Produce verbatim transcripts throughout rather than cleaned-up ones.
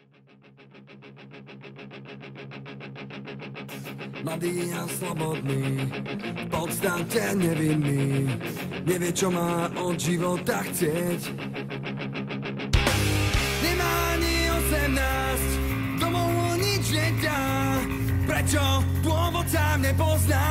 Mladý a slobodný, v podstate nevinný, nevie čo má od života chcieť. Nemá ani osemnásť, domov nič nedá, prečo dôvod sám nepozná.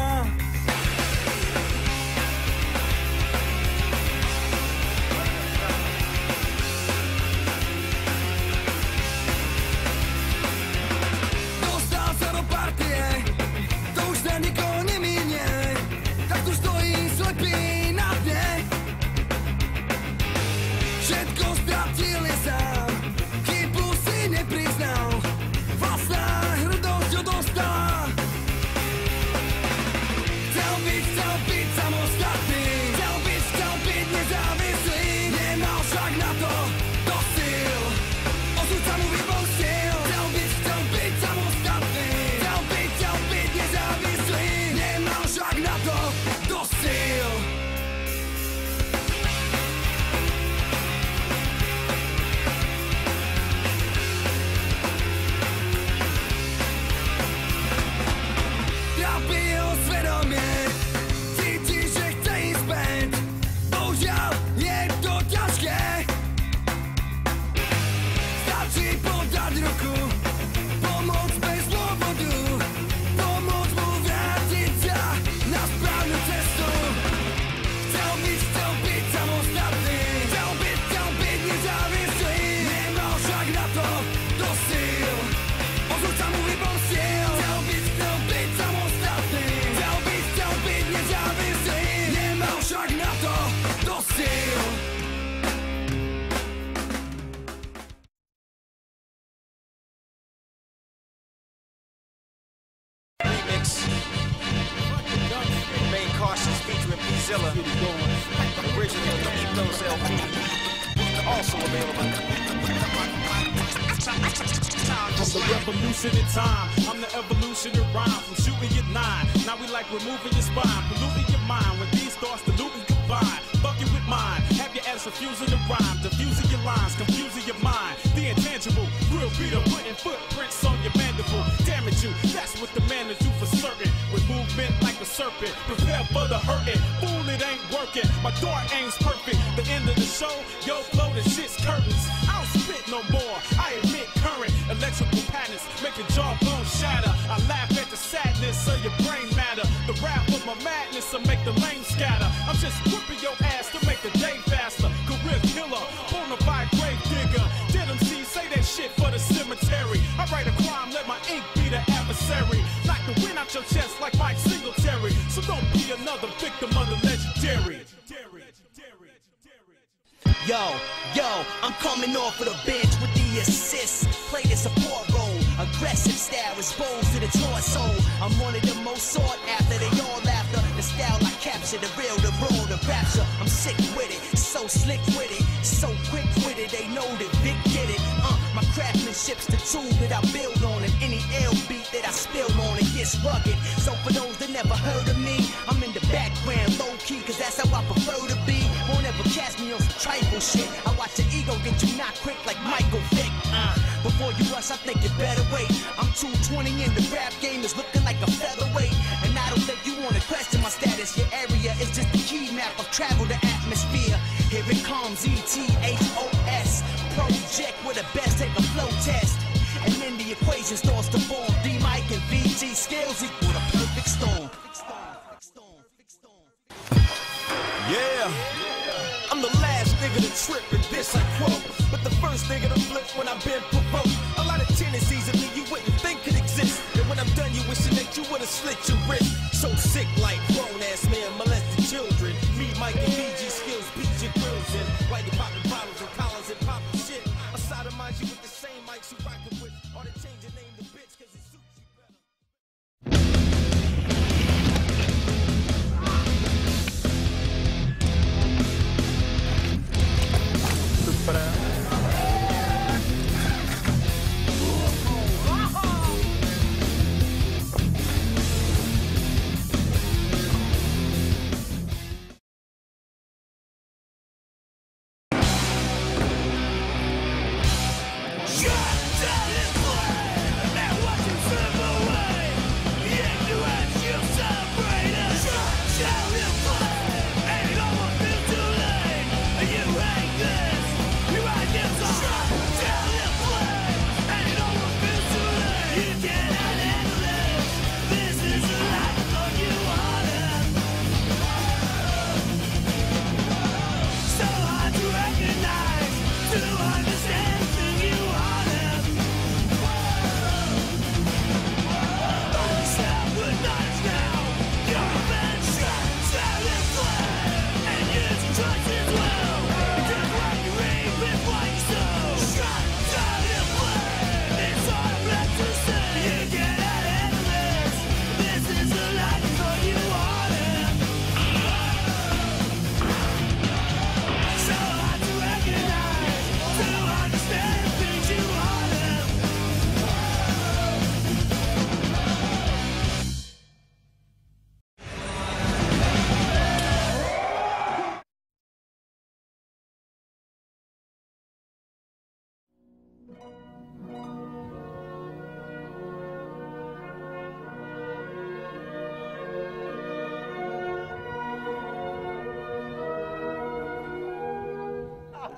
Removing your spine, polluting your mind when these thoughts diluting combine. Fucking with mine, have your ass refusing to rhyme, diffusing your lines, confusing your mind. The intangible, real beater, putting footprints on your mandible. Damage you, that's what the man is do for certain. With movement like a serpent, prepare for the hurting. Fool, it ain't working, my dart aim's perfect. The end of the show, yo flow, the shit's curtains. I don't spit no more, I admit current. Electrical patterns, making jawbone shatter. I laugh at the sadness of your brain matter. The rap of my madness will make the lame scatter. I'm just whipping your ass to make the day faster. Career killer, bonafide grave digger. Did M C say that shit for the cemetery? I write a crime, let my ink be the adversary. Knock the wind out your chest like Mike Singletary. So don't be another victim of the legendary. Yo, yo, I'm coming off of the bench with the assist. Play the support role, aggressive style exposed to the torso. I'm one of the most sought after, they all after the style I capture, the real, the raw, the rapture. I'm sick with it, so slick with it, so quick with it. They know that Vic did it. Uh, my craftsmanship's the tool that I build on, and any L beat that I spill on it gets rugged. So for those that never heard of me, I'm in the background, low key, cause that's how I prefer to be. Won't ever catch me on some trifle shit. I watch the ego get you knocked quick like Michael Vick. Uh, before you rush, I think you better wait. I'm two twenty and the rap game is looking like a featherweight. And I don't think you wanna question my status. Your area is just the key map of travel to atmosphere. Here it comes, E T H O S. Project with the best, take a flow test. And then the equation starts to form. D-Mike and V G skills equal the perfect storm. Yeah, I'm the last nigga to trip with this I quote, but the first nigga to flip when I've been provoked. A lot of tendencies in me you wouldn't think could exist, and when I'm done you wishing that you would've slit your wrist. So sick like grown ass man molested children. Me, Mike and V G skills beat your grills in. While you popping bottles and collars and popping shit. I sodomize you with the same mics you rockin' with, or to change your name to bitch cause it suits you better.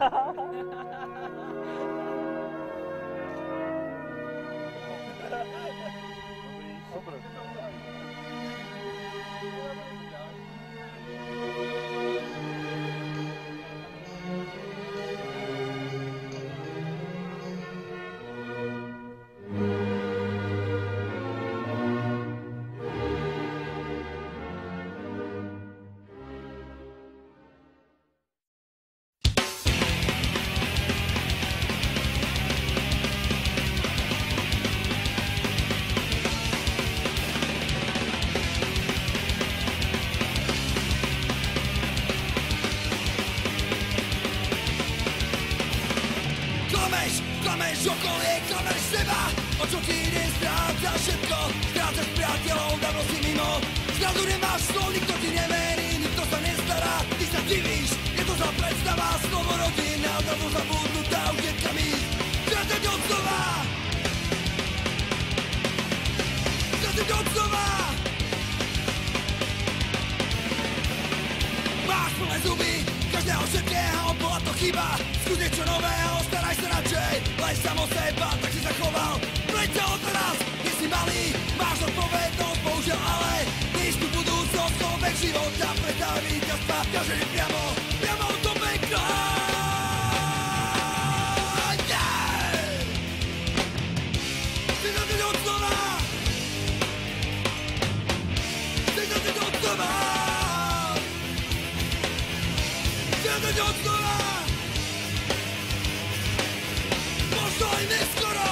Klameš okolie, klameš seba. O čo ti ide, strácaš všetko. Strácaš priateľov, dávno si mimo. Zrazu nemáš slov, nikto ti neverí, nikto sa nestará. Ty sa divíš, je to za predstava. Slovo rodina, dávno zabudnutá, už je kam ísť. Strácať od znova. Strácať od znova. Máš plné zuby, každého všetkého, bola to chyba. Skús niečo nového, staraj sa radšej. Lej sam o seba, tak si zachoval. Preď sa odteraz, nie si malý. Máš odpovednosť, bohužiaľ, ale níž tu budúcnosť, človek života. Predstav víťazstva, ťažený priamo, priamo do pekla. Chceš zateť od znova. Chceš zateť od znova. Chceš zateť od znova. Možno aj neskoro.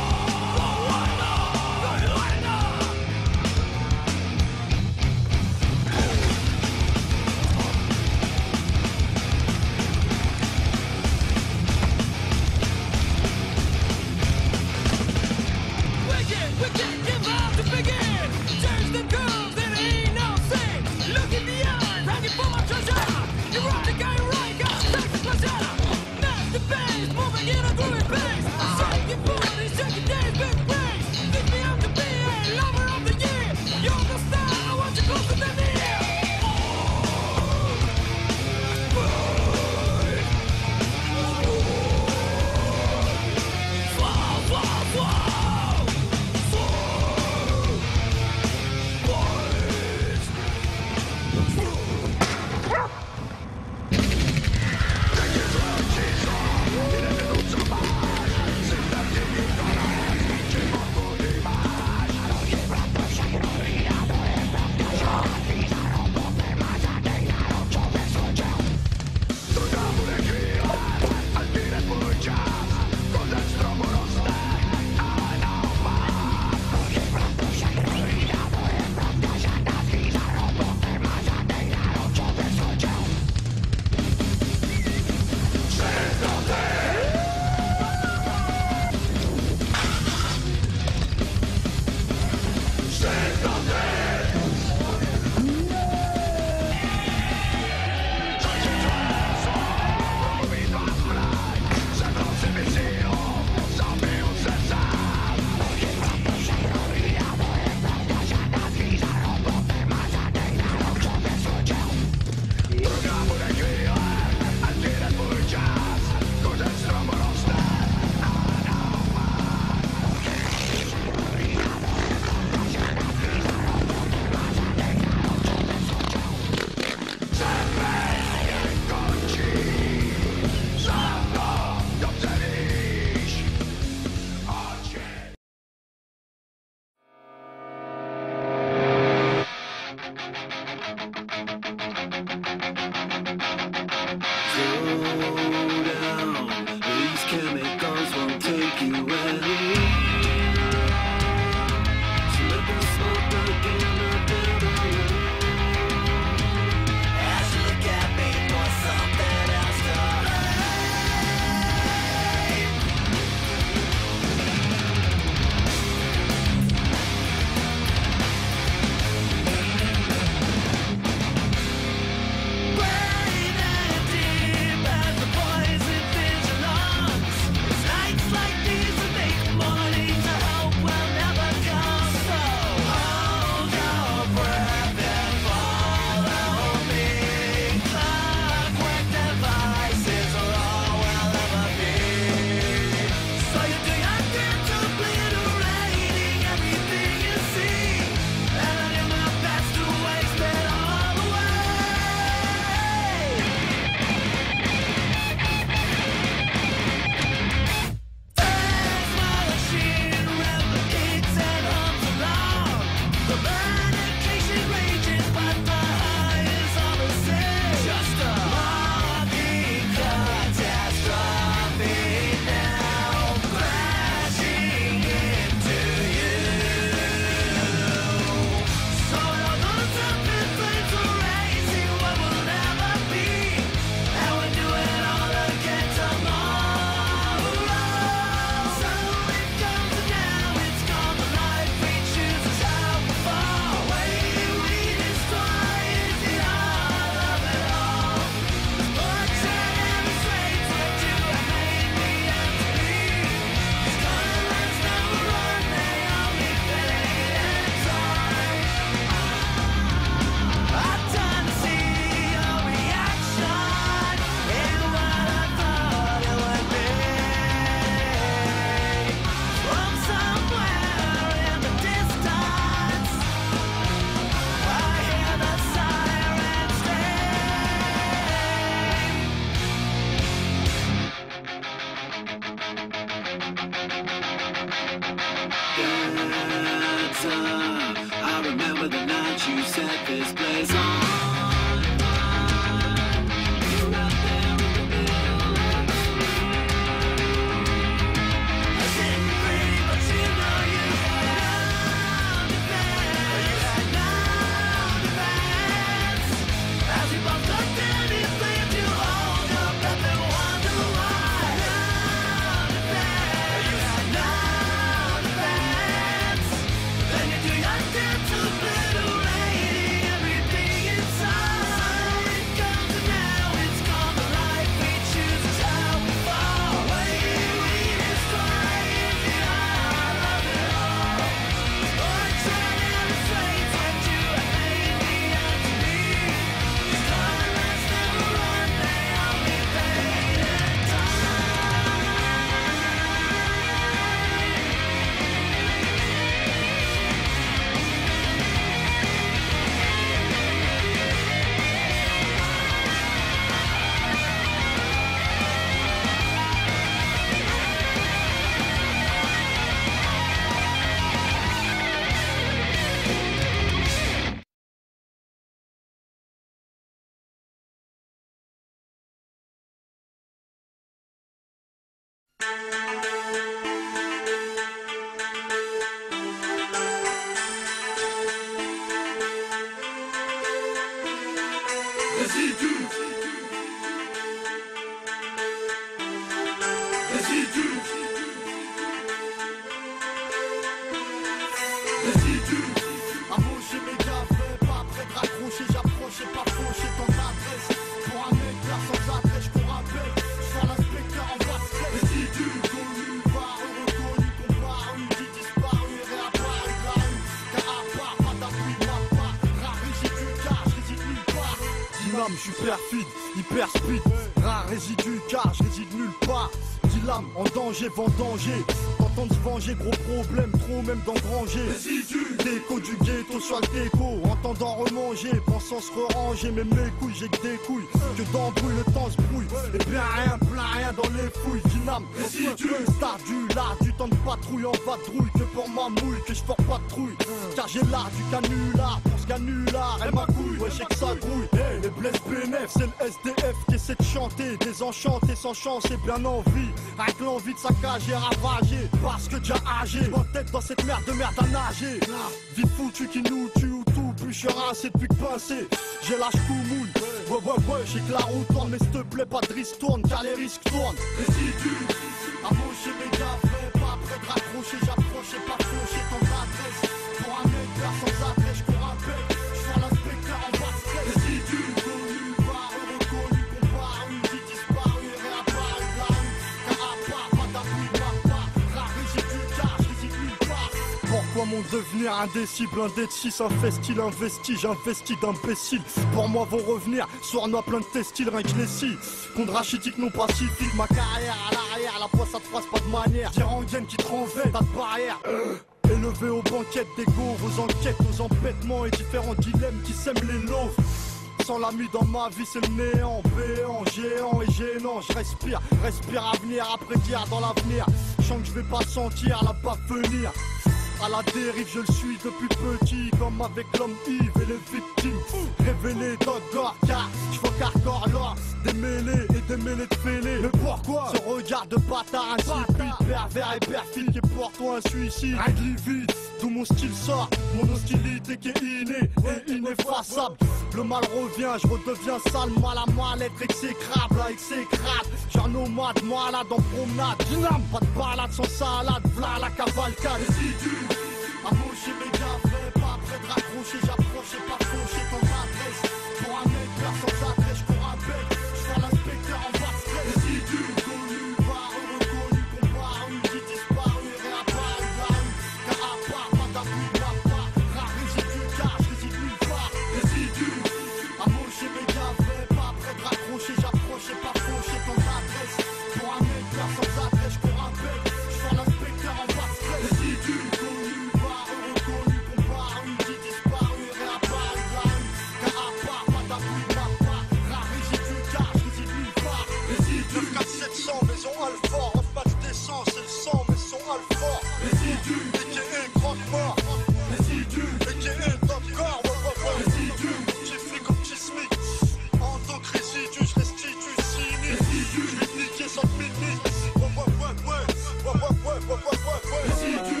lame, je suis perfide, hyper speed, rare résidu car je réside nulle part. Dix lames en danger, vendanger. T'entends de se venger, gros problème, trop même d'engranger. Résidu, déco du ghetto sur le déco. Entendant remanger, pensant se ranger. Même mes couilles, j'ai que des couilles. Que d'embrouille, le temps se brouille. Et bien rien, plein rien dans les fouilles. Dyname, résidu, star du lard, du temps de patrouille en vadrouille. Que pour ma mouille, que je porte pas de trouille. Car j'ai l'art du canular, pour ce canular, elle ma couille. Ouais, j'ai que ça grouille. Hey, les blesses bénéf, c'est le S D F qui essaie de chanter. Désenchanté, sans chance et bien en vie. Avec l'envie de saccager, ravager. Parce que déjà âgé, ma tête dans cette merde de merde à nager. Vie foutue qui nous tue ou tout, plus je suis rincé depuis que pincé. J'ai lâche tout moule. Ouais, ouais, ouais, j'ai que la roue tourne, mais s'il te plaît, pas de risque tourne, car les risques tournent. Résidu, amoché mes gars, frais, pas prêt de raccrocher, j'approchais, pas fauché ton adresse. Pour un mec, sans adresse, j'cours un bec, j'fais l'inspecteur en bas de stress. Résidu, connu, paru, reconnu, comparu, dit disparu, réapparu de la rue. Car à part, pas d'appui, ma part, rare résidu, car j'réside nulle part. Pourquoi mon devenir indécis, blindé de six, un festil investi, j'investis d'imbéciles. Pour moi vont revenir, sournois plein de testiles, rien que je les scie. Contre rachitique non pacifique, ma carrière à l'arrière, la poisse ça te froisse pas de manière. Dire en gaine qui te renveille, pas de barrière. Euh. Élevé aux banquettes d'ego, vos enquêtes, nos empêtements et différents dilemmes qui sèment les loaves. Sans l'ami dans ma vie c'est le néant, béant, géant et gênant. Je respire, respire avenir après dire dans l'avenir. Je sens que je vais pas sentir la baffe venir. À la dérive je le suis depuis petit, comme avec l'homme Yves et les victimes. Révélé d'Ogor car je vois qu'hardcore l'or. Des mêlées et des mêlées de fêlés. Mais pourquoi ce regard de bâtard insipide, pervers et perfide qui est pour toi un suicide. Un livide, d'où mon style sort, mon hostilité qui est innée et ineffaçable. Le mal revient, je redeviens sale, mal à mal, être exécrable, exécrable. J'ai un nomade, malade en promenade. Dyname, pas de balade sans salade, v'là la cavalcade. Résidu, amoché mes gars, frais, pas prêt de raccrocher, j'approchais, pas fauché ton adresse. Pour un mec, sans adresse, j'cours un bec, j'fais l'inspecteur en bas de stress. Résidu, connu, paru, reconnu, comparu, dit disparu, réapparu de la rue. Car à part, pas d'appui, ma part, rare résidu, car j'réside nulle part. Résidu, amoché mes gars, frais, pas prêt de raccrocher, j'approchais, pas fauché ton adresse. Pour un mec, sans adresse, j'cours un bec, j'fais l'inspecteur en bas de stress. Résidu, connu, paru, reconnu, comparu, dit disparu, réapparu de la rue. Car à part, pas d'appui, ma part, rare résidu, car j'réside nulle part. Résidu, neuf quatre sept cents, maison Alfort, en match d'essence, c'est le sang, mais son Alfort. Résidu, A K A croque mort. Résidu, A K A top corps, ouais, ouais, ouais. Résidu, petit flic comme petit smic. En tant que résidu, je restitue sinistre. Résidu, je vais niquer sans minute. Ouais, ouais, ouais, ouais, ouais, ouais, ouais, ouais, ouais, ouais. Résidu.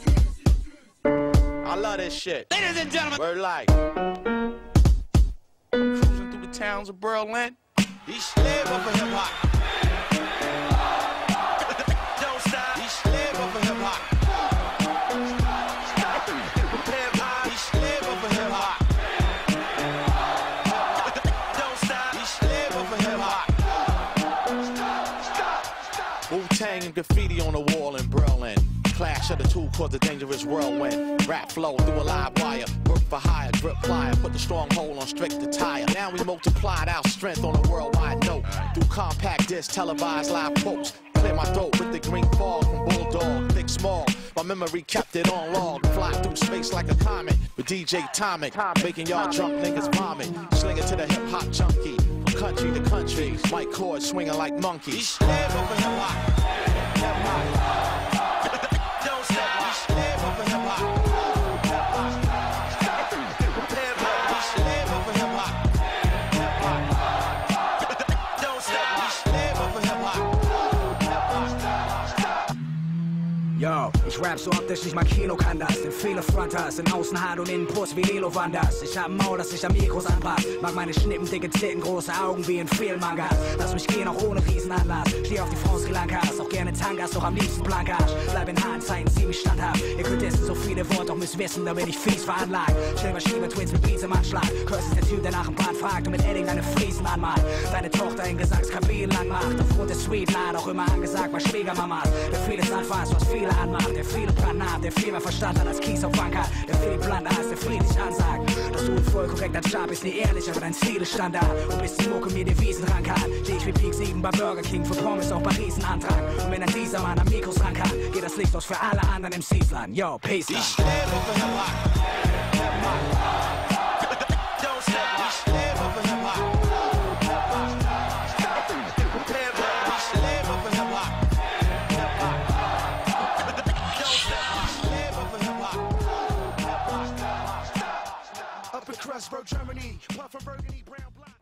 I love this shit. Ladies and gentlemen, Word like. I'm cruising through the towns of Berlin. Each slave of a hip hop. Don't stop. Each slave of a hip hop. Hip hop. Each slave of a hip hop. Don't stop. Each slave of a hip hop. Wu-Tang and graffiti on the wall in Berlin. Clash of the two caused a dangerous whirlwind. Rap flow through a live wire. Work for hire, grip plier. Put the stronghold on strict attire. Now we multiplied our strength on a worldwide note. Through compact disc, televised live quotes. Clear my throat with the green fog from Bulldog. Thick small, my memory kept it on log. Fly through space like a comet with D J Tomic. Making y'all drunk niggas vomit. Slinging to the hip hop junkie. From country to country. Mic cords swinging like monkeys. Slave of a hip hop. Hip hop. Don't stop, we slave of a hip hop. Hip hop. Hip hop, we slave of a hip hop. Hip hop. Don't stop, we slave of a hip hop. Hip hop. Yo, ich rap so ab, dass ich mein Kilo kann das. Denn viele Frontas sind außen hart und innen Brust wie Lilo Wanders. Ich hab ein Maul, das sich am Mikros anpasst. Mag meine Schnippen, dicke Titten, große Augen wie in Filmmangas. Lass mich gehen, auch ohne Riesenanlass. Steh auf die France Sri Lankas, auch gerne Tangas, doch am liebsten Blankas. Bleib in Hahnzeiten ziemlich standhaft. Ihr könnt essen so viele Worte, doch müsst wissen, da bin ich fies veranlagt. Schnell Maschine, Twins mit Beats im Anschlag. Curse ist der Typ, der nach dem Bad fragt und mit Edding deine Fliesen anmalt. Deine Tochter in Gesangskabinen lang macht. Aufgrund der Sweet Line auch immer angesagt bei Schwiegermamas. Der vieles anfasst, was viele anmacht. Der viele Plan hat, Art, der viel mehr Verstand hat als Kies auf Banker, der viel blanter als der friedlich ansagt. Dass du ein voll korrekter Job bist, nie ehrlich, aber dein Ziel ist Standard. Und bis die Mucke mir Devisen rankert, steh ich wie Peak sieben bei Burger King für Pommes auf Parisen Antrag. Und wenn dann dieser Mann am Mikros ran kann, geht das Licht aus für alle anderen im Seasland. Yo, peace. Ich lebe für Hip-Hop. Don't stop, ich lebe für Hip-Hop. Ich lebe für Hip-Hop. Don't stop, ich lebe für Hip-Hop. Up in Kreuzberg, Germany, Puff from Burgundy, brown, black.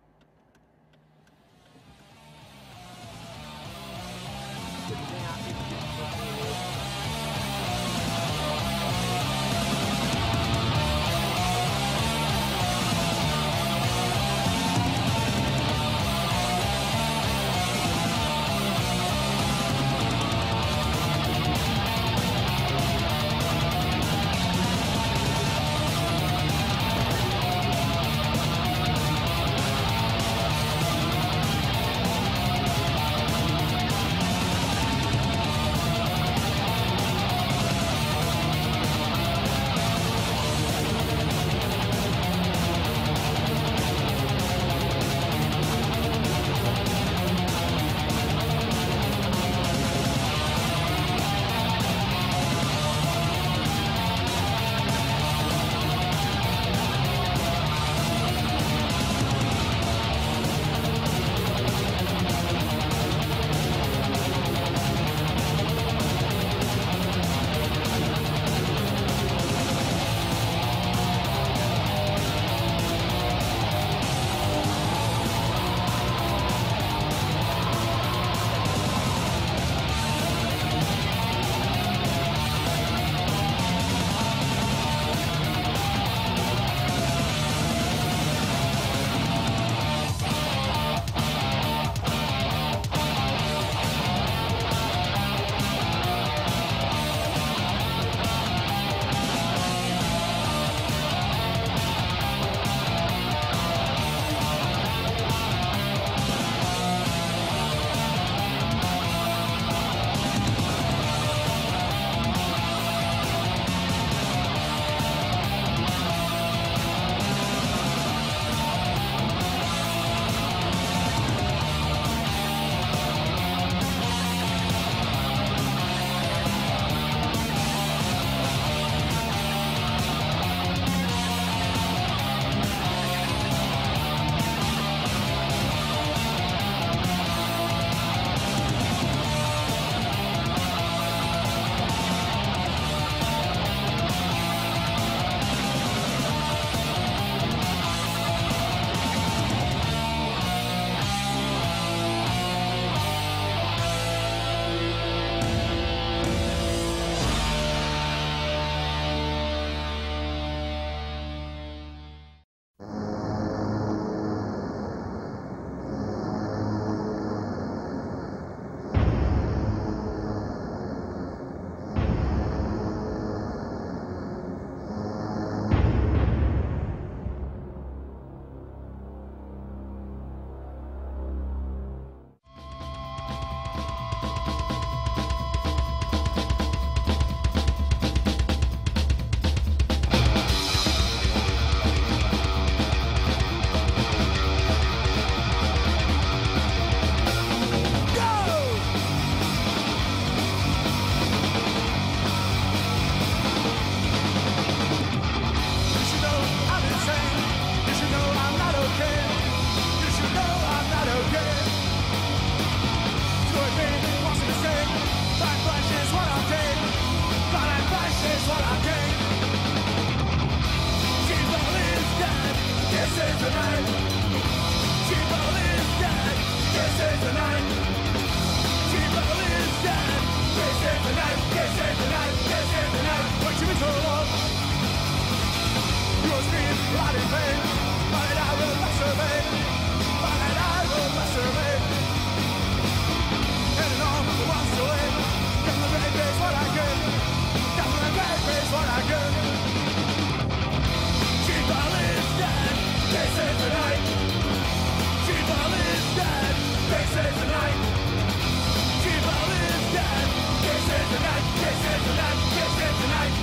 This is the night, this is the night, this is the night.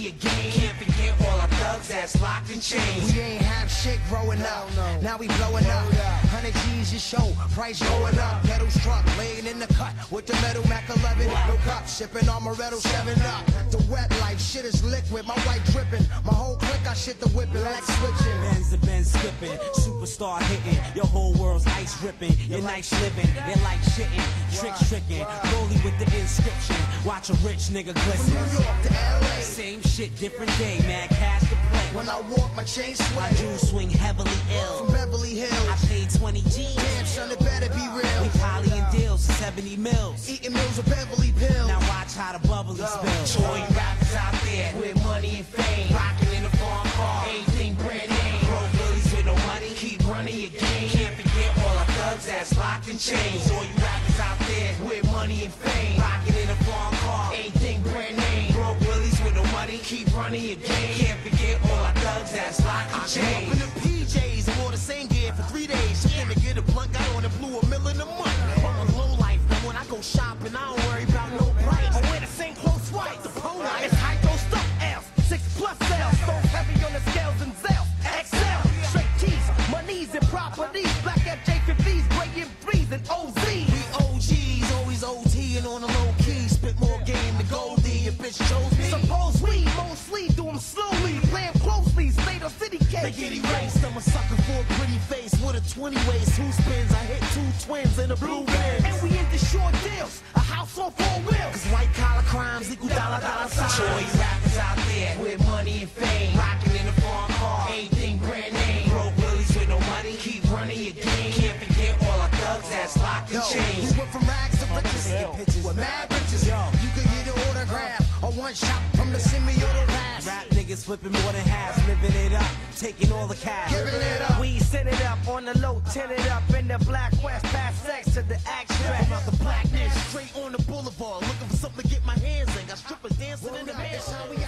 money again. Can't forget all our thugs that's locked in chains. We ain't have shit growing up, now we blowing up. Hundred G's your show, price going up. Pedal struck, laying in the cut with the metal Mac eleven. No cup, sipping Amaretto seven up. The wet life, shit is liquid. My white dripping, my whole clique I shit the whipping like switching. Benz the Benz skipping, superstar hitting. Your whole world's ice ripping. Your nights living, your life shitting, tricks tricking. Rolling with the inscription. Watch a rich nigga glisten. From New York to L A, same shit, different day. Mad cash to play. when I walk, my chain sway. My jewels swing heavily ill. From Beverly Hills, I paid twenty G's. damn son, it better be real. We poly and deals for seventy mils. Eating meals with Beverly pills. Now watch how the bubbly spill. To all you rappers out there with money and fame, rocking in a farm car, anything brand name. Broke bullies with no money, keep running your game. Can't forget all our thugs that's locked in chains. All you rappers out there with money and fame, rocking in a farm car, anything brand name. Broke bullies with no money, keep running your game. Can't forget all our thugs that's locked in chains. In the P Js, I wore the same gear for three days. She came to get a blunt, got on and blew a million a month. I'm a low life, now when I go shopping, I don't worry about no price. I wear the same clothes twice. The polo, it's high go stuff L's, six plus sales, so heavy on the scales and Zales. X L, straight T's, monies and properties, black F J fifties, gray and threes and O Z. We O Gs, always O T and on the low key, spit more game than Goldie. Your bitch chose me. Suppose we mostly do them slowly, play 'em closely, state or city case. They get erased. I'm a sucker for a pretty face with a twenty waist. Who spins? I hit two twins in a blue van. And we into short deals, a house on four wheels. Cause white collar crimes equal dollar dollar signs. To all you rappers out there with money and fame, rocking in a farm car, anything brand name. Broke bullies with no money, keep running your game. Can't forget all our thugs that's locked in Yo, chains. we went from rags to riches. Get pictures with mad riches. You could get an autograph or one shot from the semi-auto pass. Rap niggas flipping more than half, living it up, taking all the cash. Giving it up. We send it up on the low, tin it up in the black west, past sex to the action. About the blackness, straight on the boulevard, looking for something to get my hands in. Got strippers dancing in the That's band. how we